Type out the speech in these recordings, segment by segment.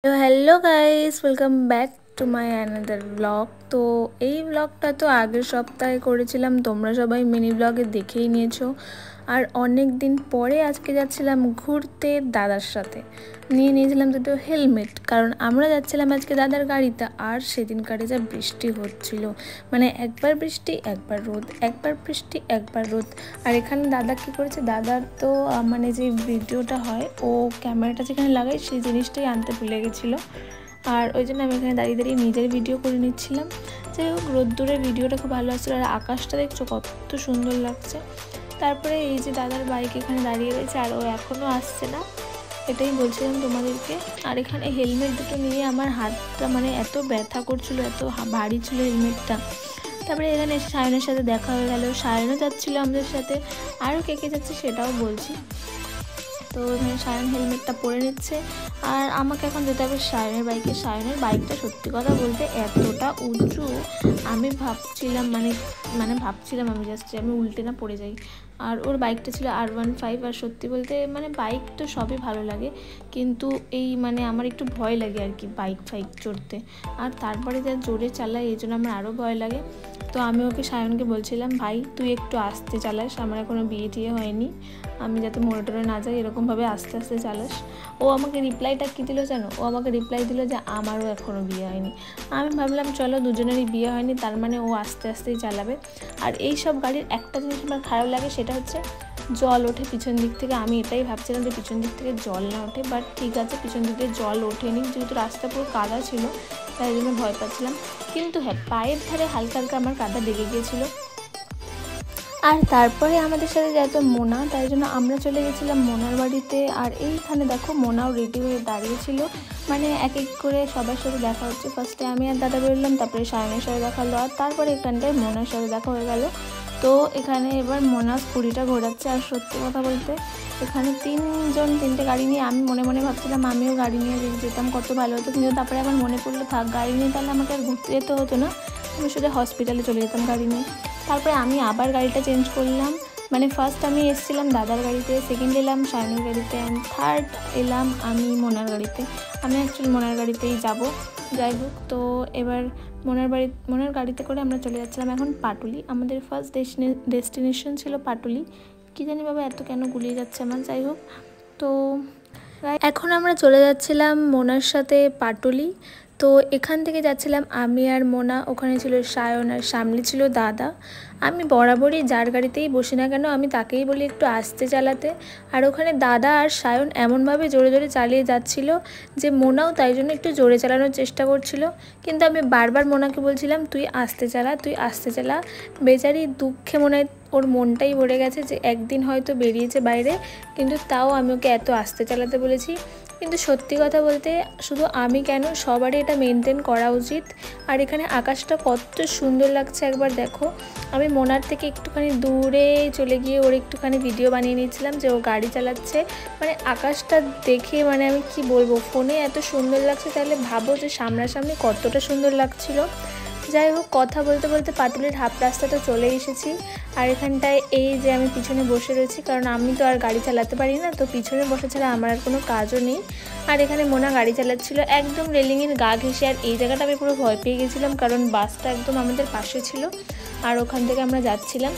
Hello guys, welcome back to my another blog. তো এই ব্লগটা তো আগের সপ্তাহে করেছিলাম, তোমরা সবাই মিনি ব্লগে দেখেই নিয়েছো। আর অনেক দিন পরে আজকে যাচ্ছিলাম ঘুরতে দাদার সাথে, নিয়ে নিয়েছিলাম দুটো হেলমেট, কারণ আমরা যাচ্ছিলাম আজকে দাদার গাড়িতে। আর সেদিনকারে যা বৃষ্টি হচ্ছিল, মানে একবার বৃষ্টি একবার রোদ, একবার বৃষ্টি একবার রোদ। আর এখানে দাদা কী করেছে, দাদার তো মানে যে ভিডিওটা হয়, ও ক্যামেরাটা যেখানে লাগাই সেই জিনিসটাই আনতে ভুলে গেছিলো। আর ওই জন্য আমি এখানে দাঁড়িয়ে দাঁড়িয়ে নিজের ভিডিও করে নিচ্ছিলাম। যাই হোক, রোদ্দুরের ভিডিওটা খুব ভালো আসছিল। আর আকাশটা দেখছো কত সুন্দর লাগছে। তারপরে এই যে দাদার বাইক এখানে দাঁড়িয়ে রয়েছে, আর ও এখনও আসছে না, এটাই বলছিলাম তোমাদেরকে। আর এখানে হেলমেট দুটো নিয়ে আমার হাতটা মানে এত ব্যথা করছিল, এত ভারী ছিল হেলমেটটা। তারপরে এখানে এসে সায়নের সাথে দেখা হয়ে গেল, সায়নও যাচ্ছিলো আমাদের সাথে, আরও কে কে যাচ্ছে সেটাও বলছি। তো এখানে সায়ন হেলমেটটা পরে নিচ্ছে, আর আমাকে এখন যেতে হবে সায়নের বাইকে। সায়নের বাইকটা সত্যি কথা বলতে এতটা উঁচু, আমি ভাবছিলাম ভাবছিলাম আমি জাস্ট আমি উল্টে না পড়ে যাই। আর ওর বাইকটা ছিল R15। আর সত্যি বলতে মানে বাইক তো সবই ভালো লাগে, কিন্তু এই মানে আমার একটু ভয় লাগে আর কি বাইক চড়তে। আর তারপরে যা জোরে চালায় এই জন্য আমার আরও ভয় লাগে। তো আমি ওকে সায়নকে বলছিলাম, ভাই তুই একটু আস্তে চালাস, আমার এখনও বিয়ে টিয়ে হয়নি, আমি যাতে মোড়ে টোড়ে না যাই, এরকমভাবে আস্তে আস্তে চালাস। ও আমাকে রিপ্লাইটা কী দিল জানো, ও আমাকে রিপ্লাই দিল যে আমারও এখনও বিয়ে হয়নি। আমি ভাবলাম চলো দুজনেরই বিয়ে হয়নি, তার মানে ও আস্তে আস্তেই চালাবে। আর এই সব গাড়ির একটা জিনিস আমার খারাপ লাগে, সেটা হচ্ছে জল ওঠে পিছন দিক থেকে। আমি এটাই ভাবছিলাম যে পিছন দিক থেকে জল না ওঠে, বাট ঠিক আছে, পিছন দিক থেকে জল ওঠেনি, যেহেতু রাস্তা পুরো কাদা ছিল তাই জন্য ভয় পাচ্ছিলাম। কিন্তু হ্যাঁ, পায়ের ধারে হালকা হালকা আমার কাদা লেগে গিয়েছিলো। আর তারপরে আমাদের সাথে যেত মোনা, তাই জন্য আমরা চলে গেছিলাম মোনার বাড়িতে। আর এইখানে দেখো মোনাও রেডি হয়ে দাঁড়িয়েছিল, মানে এক এক করে সবার সাথে দেখা হচ্ছে। ফার্স্টে আমি আর দাদা বেরোলাম, তারপরে সায়নের সাথে দেখা হলো, আর তারপরে এখানটায় মোনার সাথে দেখা হয়ে গেল। তো এখানে এবার মোনা স্কুটিটা ঘোরাচ্ছে। আর সত্যি কথা বলতে এখানে তিনটে গাড়ি নিয়ে, আমি মনে মনে ভাবছিলাম আমিও গাড়ি নিয়ে যেতাম কত ভালো হতো, কিন্তু তারপরে আবার মনে পড়লো থাক, গাড়ি নিয়ে তাহলে আমাকে আর ঘুরতে যেতে হতো না, আমি শুধু হসপিটালে চলে যেতাম গাড়ি নিয়ে। তারপরে আমি আবার গাড়িটা চেঞ্জ করলাম, মানে ফার্স্ট আমি এসেছিলাম দাদার গাড়িতে, সেকেন্ড এলাম সায়নের গাড়িতে, অ্যান্ড থার্ড এলাম আমি মোনার গাড়িতে। আমি অ্যাকচুয়ালি মোনার গাড়িতেই যাব। যাই হোক, তো এবার মোনার গাড়িতে করে আমরা চলে যাচ্ছিলাম এখন পাটুলি। আমাদের ফার্স্ট ডেস্টিনেশন ছিল পাটুলি। কী জানি বাবা এত কেন গুলিয়ে যাচ্ছে আমার। যাই হোক, তো এখন আমরা চলে যাচ্ছিলাম মোনার সাথে পাটুলি। তো এখান থেকে যাচ্ছিলাম আমি আর মোনা, ওখানে ছিল সায়ন, আর সামনে ছিল দাদা। আমি বরাবরই যার গাড়িতেই বসি না কেন আমি তাকেই বলি একটু আস্তে চালাতে। আর ওখানে দাদা আর সায়ন এমনভাবে জোরে জোরে চালিয়ে যাচ্ছিল যে মোনাও তাই জন্য একটু জোরে চালানোর চেষ্টা করছিল, কিন্তু আমি বারবার মোনাকে বলছিলাম তুই আস্তে চালা, তুই আস্তে চালা। বেচারি দুঃখে মনে হয় ওর মনটাই ভরে গেছে যে একদিন হয়তো বেরিয়েছে বাইরে, কিন্তু তাও আমি ওকে এত আস্তে চালাতে বলেছি। কিন্তু সত্যি কথা বলতে শুধু আমি কেন, সবারই এটা মেনটেন করা উচিত। আর এখানে আকাশটা কত সুন্দর লাগছে একবার দেখো। আমি মোনার থেকে একটুখানি দূরে চলে গিয়ে ওর একটুখানি ভিডিও বানিয়ে নিয়েছিলাম যে ও গাড়ি চালাচ্ছে। মানে আকাশটা দেখে মানে আমি কি বলবো, ফোনে এত সুন্দর লাগছে, তাহলে ভাবো যে সামনাসামনি কতটা সুন্দর লাগছিল। যাই হোক, কথা বলতে বলতে পাটুলির হাফ রাস্তাটা চলে এসেছি। আর এখানটায় এই যে আমি পিছনে বসে রয়েছি, কারণ আমি তো আর গাড়ি চালাতে পারি না, তো পিছনে বসে ছাড়া আমার আর কোনো কাজও নেই। আর এখানে মোনা গাড়ি চালাচ্ছিল একদম রেলিংয়ের গা ঘেঁষে। আর এই জায়গাটা আমি পুরো ভয় পেয়ে গেছিলাম, কারণ বাসটা একদম আমাদের পাশে ছিল, আর ওখান থেকে আমরা যাচ্ছিলাম।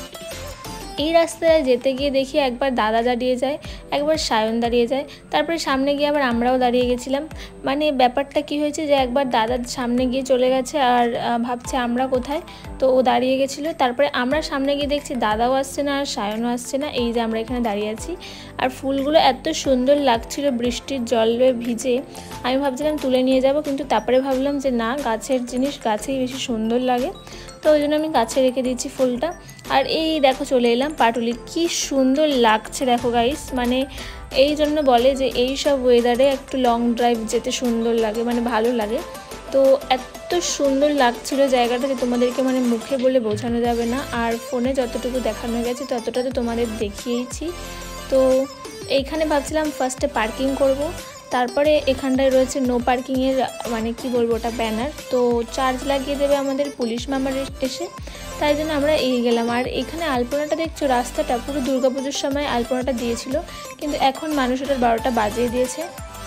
এই রাস্তায় যেতে গিয়ে দেখি একবার দাদা দাঁড়িয়ে যায়, একবার সায়ন দাঁড়িয়ে যায়, তারপরে সামনে গিয়ে আবার আমরাও দাঁড়িয়ে গেছিলাম। মানে ব্যাপারটা কি হয়েছে যে একবার দাদার সামনে গিয়ে চলে গেছে, আর ভাবছে আমরা কোথায়, তো ও দাঁড়িয়ে গেছিলো। তারপরে আমরা সামনে গিয়ে দেখছি দাদাও আসছে না আর সায়নও আসছে না, এই যে আমরা এখানে দাঁড়িয়ে আছি। আর ফুলগুলো এত সুন্দর লাগছিল বৃষ্টির জলে ভিজে, আমি ভাবছিলাম তুলে নিয়ে যাব, কিন্তু তারপরে ভাবলাম যে না, গাছের জিনিস গাছেই বেশি সুন্দর লাগে, তো ওই জন্য আমি গাছে রেখে দিয়েছি ফুলটা। আর এই দেখো চলে এলাম পাটুলি, কি সুন্দর লাগছে দেখো গাইস। মানে এই জন্য বলে যে এই সব ওয়েদারে একটু লং ড্রাইভ যেতে সুন্দর লাগে, মানে ভালো লাগে। তো এত সুন্দর লাগছিল জায়গাটা যে তোমাদেরকে মানে মুখে বলে বোঝানো যাবে না। আর ফোনে যতটুকু দেখানো গেছে ততটা তো তোমাদের দেখিয়েইছি। তো এইখানে ভাবছিলাম ফার্স্টে পার্কিং করব, তারপরে এখানটায় রয়েছে নো পার্কিংয়ের মানে কি বলবো ওটা ব্যানার, তো চার্জ লাগিয়ে দেবে আমাদের পুলিশ মেম্বার এসে, তাই জন্য আমরা এই গেলাম। আর এখানে আলপনাটা দেখছো, রাস্তাটা পুরো দুর্গাপুজোর সময় আলপনাটা দিয়েছিল, কিন্তু এখন মানুষ ওটার 12টা বাজিয়ে দিয়েছে।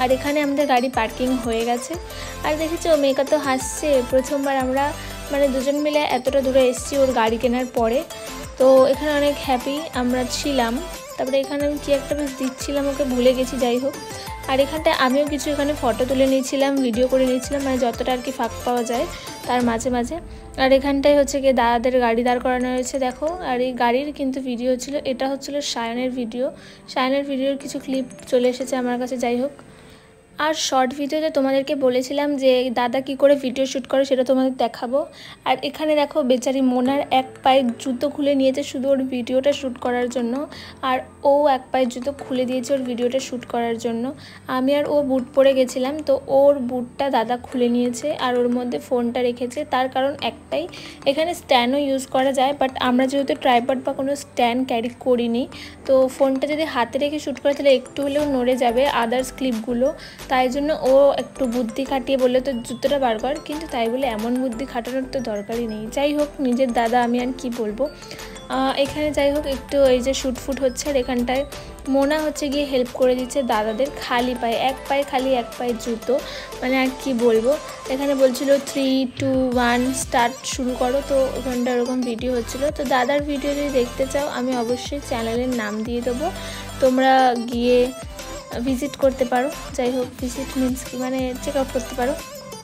আর এখানে আমাদের গাড়ি পার্কিং হয়ে গেছে। আর দেখেছো মেয়েকা তো হাসছে, প্রথমবার আমরা মানে দুজন মিলে এতটা দূরে এসেছি ওর গাড়ি কেনার পরে। তো এখানে অনেক হ্যাপি আমরা ছিলাম। তারপরে এখানে আমি কী একটা বেশ দিচ্ছিলাম, ওকে ভুলে গেছি, যাই হোক। আর এখানটায় আমিও কিছু এখানে ফটো তুলে নিয়েছিলাম, ভিডিও করে নিয়েছিলাম, মানে যতটা আর কি ফাঁক পাওয়া যায় তার মাঝে মাঝে। আর এখানটায় হচ্ছে গিয়ে দাদাদের গাড়ি দাঁড় করানো হয়েছে দেখো। আর এই গাড়ির কিন্তু ভিডিও ছিল, এটা হচ্ছিলো সায়নের ভিডিও। সায়নের ভিডিওর কিছু ক্লিপ চলে এসেছে আমার কাছে, যাই হোক। আর শর্ট ভিডিওতে তোমাদেরকে বলেছিলাম যে দাদা কি করে ভিডিও শ্যুট করে সেটা তোমাদের দেখাবো। আর এখানে দেখো বেচারি মোনার এক পায়ের জুতো খুলে নিয়েছে শুধু ওর ভিডিওটা শ্যুট করার জন্য, আর ও এক পায়ের জুতো খুলে দিয়েছে ওর ভিডিওটা শ্যুট করার জন্য। আমি আর ও বুট পরে গেছিলাম, তো ওর বুটটা দাদা খুলে নিয়েছে আর ওর মধ্যে ফোনটা রেখেছে। তার কারণ একটাই, এখানে স্ট্যান্ডও ইউজ করা যায়, বাট আমরা যেহেতু ট্রাইপড বা কোনো স্ট্যান্ড ক্যারি করিনি, তো ফোনটা যদি হাতে রেখে শ্যুট করে তাহলে একটু হলেও নড়ে যাবে আদার্স ক্লিপগুলো। তাই জন্য ও একটু বুদ্ধি খাটিয়ে বললো তো জুতোটা বার কর, কিন্তু তাই বলে এমন বুদ্ধি খাটানোর তো দরকারই নেই। যাই হোক, নিজের দাদা, আমি আর কি বলবো। এখানে যাই হোক একটু এই যে শ্যুট হচ্ছে, আর এখানটায় মোনা হচ্ছে গিয়ে হেল্প করে দিচ্ছে দাদাদের খালি পায়ে, এক পায়ে খালি এক পায়ে জুতো, মানে আর কি বলবো। এখানে বলছিল 3, 2, 1 স্টার্ট, শুরু করো। তো ওখানটা ওরকম ভিডিও হচ্ছিলো। তো দাদার ভিডিও যদি দেখতে চাও আমি অবশ্যই চ্যানেলের নাম দিয়ে দেবো, তোমরা গিয়ে ভিজিট করতে পারো। যাই হোক, ভিজিট মিন্স কি, মানে চেক আউট করতে পারো।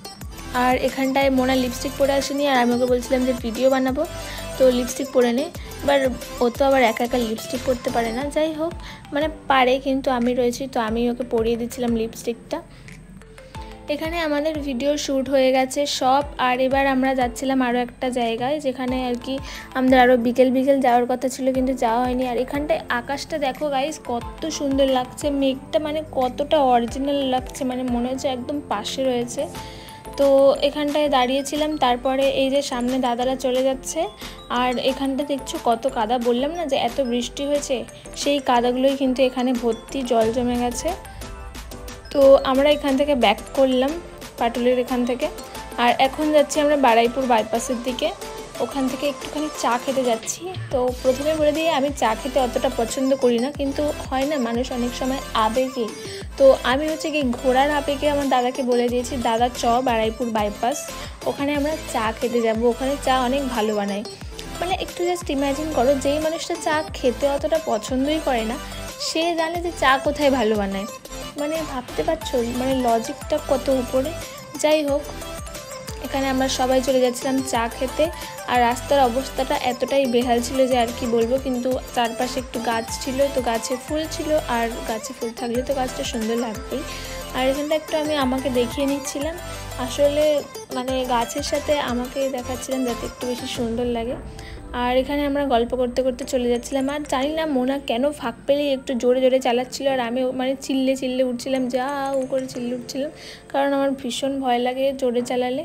আর এখানটায় মোনা লিপস্টিক পরে আসেনি, আর আমি ওকে বলছিলাম যে ভিডিও বানাবো, তো লিপস্টিক পরে নে। এবার ও তো আবার একা একা লিপস্টিক পরতে পারে না, যাই হোক মানে পারে, কিন্তু আমি রয়েছি তো আমি ওকে পরিয়ে দিচ্ছিলাম লিপস্টিকটা। এখানে আমাদের ভিডিও শ্যুট হয়ে গেছে সব। আর এবার আমরা যাচ্ছিলাম আরও একটা জায়গায়, যেখানে আর কি আমাদের আরও বিকেল যাওয়ার কথা ছিল, কিন্তু যাওয়া হয়নি। আর এখানটায় আকাশটা দেখো গাইস, কত সুন্দর লাগছে, মেঘটা মানে কতটা অরিজিনাল লাগছে, মানে মনে হচ্ছে একদম পাশে রয়েছে। তো এখানটায় দাঁড়িয়েছিলাম, তারপরে এই যে সামনে দাদারা চলে যাচ্ছে। আর এখানটা দেখছো কত কাদা, বললাম না যে এত বৃষ্টি হয়েছে, সেই কাদাগুলোই কিন্তু এখানে ভর্তি জল জমে গেছে। তো আমরা এখান থেকে ব্যাক করলাম পাটুলির এখান থেকে, আর এখন যাচ্ছি আমরা বারুইপুর বাইপাসের দিকে। ওখান থেকে একটুখানি চা খেতে যাচ্ছি। তো প্রথমে বলে দিয়ে আমি চা খেতে অতটা পছন্দ করি না, কিন্তু হয় না মানুষ অনেক সময় আবেগে, তো আমি হচ্ছে কি ঘোড়ার আবেগে আমার দাদাকে বলে দিয়েছি দাদা চ বারুইপুর বাইপাস, ওখানে আমরা চা খেতে যাব, ওখানে চা অনেক ভালো বানায়। মানে একটু জাস্ট ইম্যাজিন করো, যেই মানুষটা চা খেতে অতটা পছন্দই করে না সে জানে যে চা কোথায় ভালো বানায়, মানে ভাবতে পারছো মানে লজিকটা কত উপরে। যাই হোক, এখানে আমরা সবাই চলে যাচ্ছিলাম চা খেতে। আর রাস্তার অবস্থাটা এতটাই বেহাল ছিল যে আর কি বলবো, কিন্তু চারপাশে একটু গাছ ছিল, তো গাছে ফুল ছিল, আর গাছে ফুল থাকলে তো গাছটা সুন্দর লাগবেই। আর এখানটা একটু আমি আমাকে দেখিয়ে নিচ্ছিলাম, আসলে মানে গাছের সাথে আমাকে দেখাচ্ছিলাম যাতে একটু বেশি সুন্দর লাগে। আর এখানে আমরা গল্প করতে করতে চলে যাচ্ছিলাম। আর জানি না মোনা কেন ফাঁক পেলেই একটু জোরে জোরে চালাচ্ছিল, আর আমি মানে চিল্লে উঠছিলাম, যা ও করে চিল্লে উঠছিলাম, কারণ আমার ভীষণ ভয় লাগে জোরে চালালে।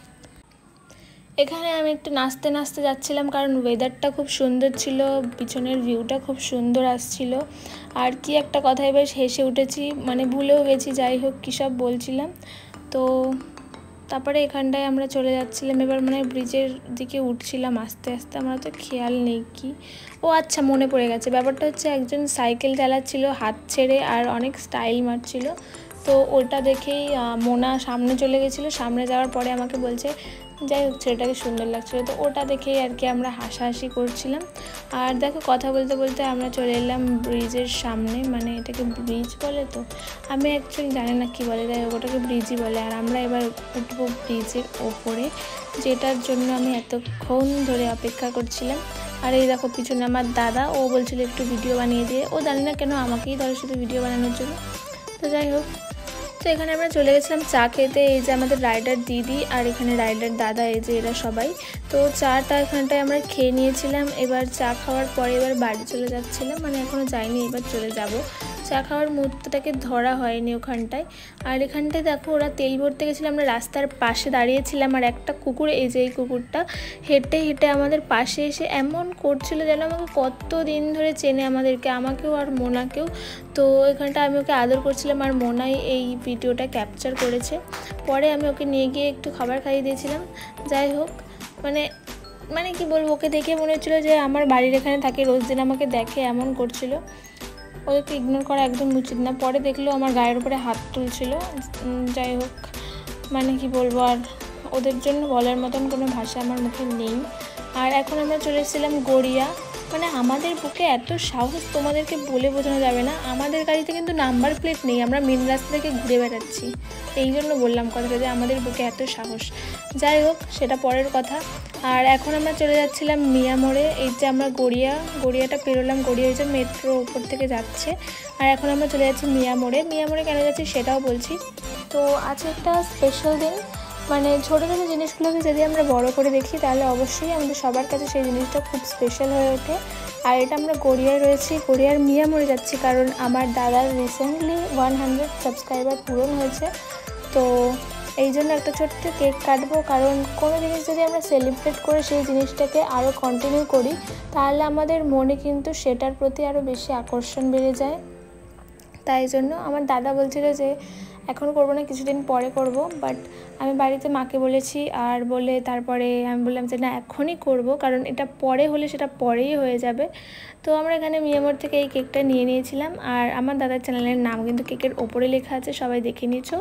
এখানে আমি একটু নাচতে নাচতে যাচ্ছিলাম, কারণ ওয়েদারটা খুব সুন্দর ছিল, পিছনের ভিউটা খুব সুন্দর আসছিল। আর কি একটা কথায় বেশ হেসে উঠেছি, মানে ভুলেও গেছি, যাই হোক কী সব বলছিলাম। তো তারপরে এখানটায় আমরা চলে যাচ্ছিলাম, এবার মানে ব্রিজের দিকে উঠছিলাম আস্তে আস্তে, আমরা তো খেয়াল নেই কি, ও আচ্ছা মনে পড়ে গেছে, ব্যাপারটা হচ্ছে একজন সাইকেল চালাচ্ছিল হাত ছেড়ে আর অনেক স্টাইল মারছিল। তো ওটা দেখেই মোনা সামনে চলে গেছিলো, সামনে যাওয়ার পরে আমাকে বলছে, যাই হোক ছেলেটাকে সুন্দর লাগছিলো, তো ওটা দেখেই আর কি আমরা হাসাহাসি করছিলাম। আর দেখো কথা বলতে বলতে আমরা চলে এলাম ব্রিজের সামনে, মানে এটাকে ব্রিজ বলে, তো আমি অ্যাকচুয়ালি জানি না কী বলে, যাই হোক ওটাকে ব্রিজই বলে। আর আমরা এবার উঠবো ব্রিজের ওপরে, যেটার জন্য আমি এতক্ষণ ধরে অপেক্ষা করছিলাম। আর এই দেখো পিছনে আমার দাদা, ও বলছিল একটু ভিডিও বানিয়ে দিয়ে, ও জানি না কেন আমাকেই ধরে শুধু ভিডিও বানানোর জন্য। তো যাই হোক, তো এখানে আমরা চলে গেছিলাম চা খেতে। এই যে আমাদের রাইডার দিদি আর এখানে রাইডার দাদা, এই যে এরা সবাই। তো চাটা এখানটায় আমরা খেয়ে নিয়েছিলাম। এবার চা খাওয়ার পরে এবার বাড়ি চলে যাচ্ছিলাম, মানে এখনও যাইনি, এবার চলে যাব। চা খাওয়ার মুহূর্তটাকে ধরা হয়নি ওখানটায়। আর এখানটায় দেখো ওরা তেল ভরতে গেছিলো, আমরা রাস্তার পাশে দাঁড়িয়েছিলাম, আর একটা কুকুর, এই যে এই কুকুরটা হেঁটে হেঁটে আমাদের পাশে এসে এমন করছিল যেন আমাকে কত দিন ধরে চেনে আমাদেরকে, আমাকেও আর মোনাকেও। তো এখানটা আমি ওকে আদর করছিলাম, আর মোনাই এই ভিডিওটা ক্যাপচার করেছে। পরে আমি ওকে নিয়ে গিয়ে একটু খাবার খাইয়ে দিয়েছিলাম। যাই হোক, মানে কি বলবো, ওকে দেখে মনে হচ্ছিলো যে আমার বাড়ির এখানে থাকে, রোজ দিন আমাকে দেখে, এমন করছিল। ওদেরকে ইগনোর করা একদম উচিত না। পরে দেখলো আমার গায়ের উপরে হাত তুলছিল। যাই হোক, মানে কি বলবো, আর ওদের জন্য বলার মতন কোনো ভাষা আমার মুখে নেই। আর এখন আমরা চলে এসেছিলাম গড়িয়া। মানে আমাদের বুকে এত সাহস তোমাদেরকে বলে বোঝানো যাবে না। আমাদের গাড়িতে কিন্তু নাম্বার প্লেট নেই, আমরা মেন রাস্তা থেকে ঘুরে বেড়াচ্ছি। এই জন্য বললাম কথাটা যে আমাদের বুকে এত সাহস। যাই হোক, সেটা পরের কথা। আর এখন আমরা চলে যাচ্ছিলাম মিয়া মোড়ে। এই যে আমরা গড়িয়াটা পেরোলাম, গড়িয়া হচ্ছে মেট্রো উপর থেকে যাচ্ছে। আর এখন আমরা চলে যাচ্ছি মিয়া মোড়ে। মিয়া মোড়ে কেন যাচ্ছি সেটাও বলছি। তো আজকে একটা স্পেশাল দিন, মানে ছোটো ছোটো জিনিসগুলোকে যদি আমরা বড় করে দেখি তাহলে অবশ্যই আমাদের সবার কাছে সেই জিনিসটা খুব স্পেশাল হয়ে ওঠে। আর এটা আমরা গড়িয়ায় রয়েছি, গড়িয়ার মিয়া মোড়ে যাচ্ছি, কারণ আমার দাদার রিসেন্টলি 100 সাবস্ক্রাইবার পূরণ হয়েছে। তো এই জন্য একটা ছোট্ট কেক কাটবো, কারণ কোনো জিনিস যদি আমরা সেলিব্রেট করে সেই জিনিসটাকে আরও কন্টিনিউ করি তাহলে আমাদের মনে কিন্তু সেটার প্রতি আরও বেশি আকর্ষণ বেড়ে যায়। তাই জন্য আমার দাদা বলছিল যে এখন করবো না, কিছুদিন পরে করব। বাট আমি বাড়িতে মাকে বলেছি, আর বলে তারপরে আমি বললাম যে না এখনই করব, কারণ এটা পরে হলে সেটা পরেই হয়ে যাবে। তো আমরা এখানে মিয়ামোড় থেকে এই কেকটা নিয়ে নিয়েছিলাম। আর আমার দাদার চ্যানেলের নাম কিন্তু কেকের ওপরে লেখা আছে, সবাই দেখে নিয়েছো,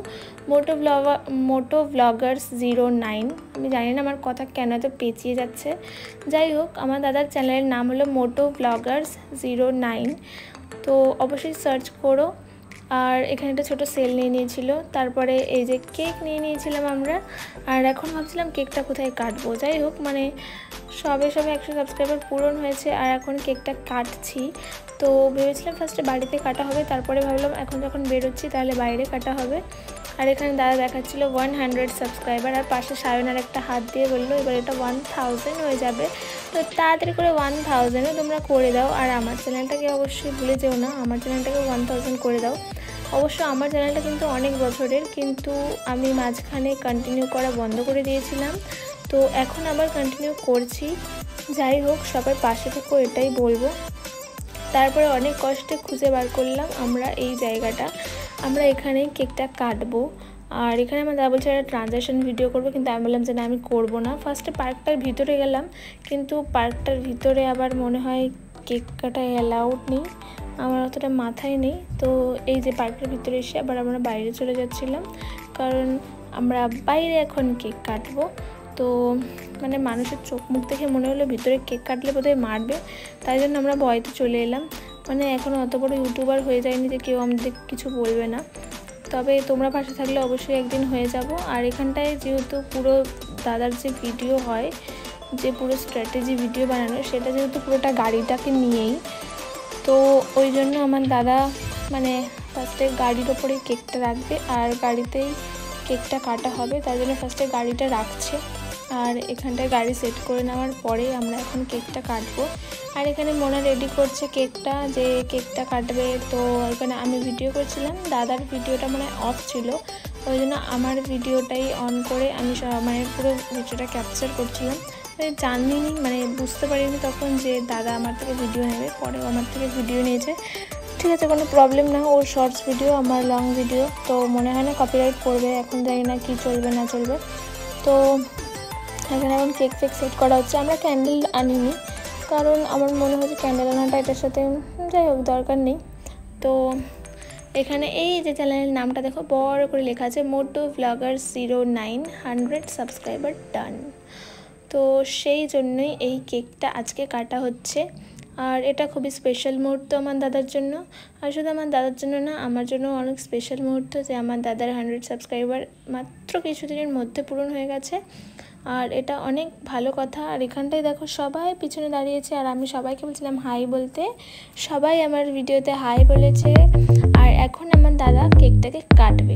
মোটো ব্লগার্স 09। আমি জানি না আমার কথা কেন এত পেঁচিয়ে যাচ্ছে। যাই হোক, আমার দাদার চ্যানেলের নাম হলো মোটো ব্লগার্স 09। তো অবশ্যই সার্চ করো। আর এখানে একটা ছোটো সেল নিয়ে নিয়েছিল। তারপরে এই যে কেক নিয়ে নিয়েছিলাম আমরা। আর এখন ভাবছিলাম কেকটা কোথায় কাটবো। যাই হোক, মানে সবে 100 সাবস্ক্রাইবার পূরণ হয়েছে আর এখন কেকটা কাটছি। তো ভেবেছিলাম ফার্স্টে বাড়িতে কাটা হবে, তারপরে ভাবলাম এখন যখন বেরোচ্ছি তাহলে বাইরে কাটা হবে। আর এখানে দাদা দেখাচ্ছিল 100 সাবস্ক্রাইবার, আর পাশে সায়নার একটা হাত দিয়ে বললো এবার এটা 1000 হয়ে যাবে। তো তাড়াতাড়ি করে 1000ও তোমরা করে দাও। আর আমার চ্যানেলটাকে অবশ্যই ভুলে যেও না, আমার চ্যানেলটাকে 1000 করে দাও। অবশ্য আমার চ্যানেলটা কিন্তু অনেক বছরের, কিন্তু আমি মাঝখানে কন্টিনিউ করা বন্ধ করে দিয়েছিলাম, তো এখন আবার কন্টিনিউ করছি। যাই হোক, সবাই পাশে থেকো এটাই বলবো। তারপরে অনেক কষ্টে খুঁজে বার করলাম আমরা এই জায়গাটা, আমরা এখানেই কেকটা কাটবো। আর এখানে আমার দাদা বলছে একটা ট্রানজ্যাকশন ভিডিও করবো, কিন্তু আমি বললাম যে না আমি করবো না। ফার্স্টে পার্কটার ভিতরে গেলাম, কিন্তু পার্কটার ভিতরে আবার মনে হয় কেক কাটা অ্যালাউড নেই, আমার অতটা মাথায় নেই। তো এই যে পার্কের ভিতরে এসে আবার আমরা বাইরে চলে যাচ্ছিলাম, কারণ আমরা বাইরে এখন কেক কাটবো। তো মানে মানুষের চোখ মুখ দেখে মনে হলো ভিতরে কেক কাটলে বোধহয় মারবে, তাই জন্য আমরা ভয়তে চলে এলাম। মানে এখনও অত বড় ইউটিউবার হয়ে যায়নি যে কেউ আমাদের কিছু বলবে না, তবে তোমরা পাশে থাকলে অবশ্যই একদিন হয়ে যাব। আর এখানটায় যেহেতু পুরো দাদার যে ভিডিও হয়, যে পুরো স্ট্র্যাটেজি ভিডিও বানানো, সেটা যেহেতু পুরোটা গাড়িটাকে নিয়েই, তো ওই জন্য আমার দাদা মানে ফার্স্টে গাড়ির ওপরেই কেকটা রাখবে আর গাড়িতেই কেকটা কাটা হবে, তার জন্য ফার্স্টে গাড়িটা রাখছে। আর এখানটায় গাড়ি সেট করে নেওয়ার পরে আমরা এখন কেকটা কাটবো। আর এখানে মোনা রেডি করছে কেকটা, যে কেকটা কাটবে। তো এখানে আমি ভিডিও করছিলাম, দাদার ভিডিওটা মানে অফ ছিল, ওই জন্য আমার ভিডিওটাই অন করে আমি মানে পুরো ভিডিওটা ক্যাপচার করছিলাম। জানিনি, মানে বুঝতে পারিনি তখন যে দাদা আমার থেকে ভিডিও নেবে, পরেও আমার থেকে ভিডিও নিয়েছে। ঠিক আছে, কোনো প্রবলেম না, ওর শর্টস ভিডিও আমার লং ভিডিও, তো মনে হয় না কপিরাইট করবে, এখন জানি না কি চলবে না চলবে। তো এখানে এখন কেক সেট করা হচ্ছে। আমরা ক্যান্ডেল আনিনি, কারণ আমার মনে হচ্ছে ক্যান্ডেল আনাটা এটার সাথে যাই হোক দরকার নেই। তো এখানে এই যে চ্যানেলের নামটা দেখো বড় করে লেখা আছে, মোটো ব্লগার্স 09, 100 সাবস্ক্রাইবার ডান। তো সেই জন্যই এই কেকটা আজকে কাটা হচ্ছে। আর এটা খুবই স্পেশাল মুহূর্ত আমার দাদার জন্য, আর শুধু আমার দাদার জন্য না, আমার জন্য অনেক স্পেশাল মুহূর্ত যে আমার দাদার 100 সাবস্ক্রাইবার মাত্র কিছুদিনের মধ্যে পূরণ হয়ে গেছে। আর এটা অনেক ভালো কথা। আর এখানটায় দেখো সবাই পিছনে দাঁড়িয়েছে, আর আমি সবাইকে বলছিলাম হাই বলতে, সবাই আমার ভিডিওতে হাই বলেছে। আর এখন আমার দাদা কেকটাকে কাটবে।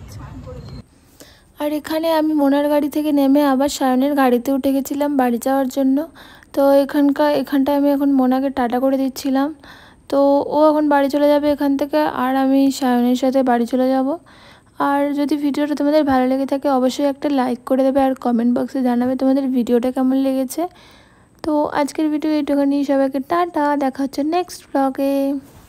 আর এখানে আমি মোনার গাড়ি থেকে নেমে আবার সায়নের গাড়িতে উঠে গেছিলাম বাড়ি যাওয়ার জন্য। তো এখানটায় আমি এখন মোনাকে টাটা করে দিচ্ছিলাম। তো ও এখন বাড়ি চলে যাবে এখান থেকে, আর আমি সায়নের সাথে বাড়ি চলে যাব। আর যদি ভিডিওটা তোমাদের ভালো লেগে থাকে অবশ্যই একটা লাইক করে দেবে, আর কমেন্ট বক্সে জানাবে তোমাদের ভিডিওটা কেমন লেগেছে। তো আজকের ভিডিও এইটুখানি, সবাইকে টাটা, দেখা হচ্ছে নেক্সট ব্লগে।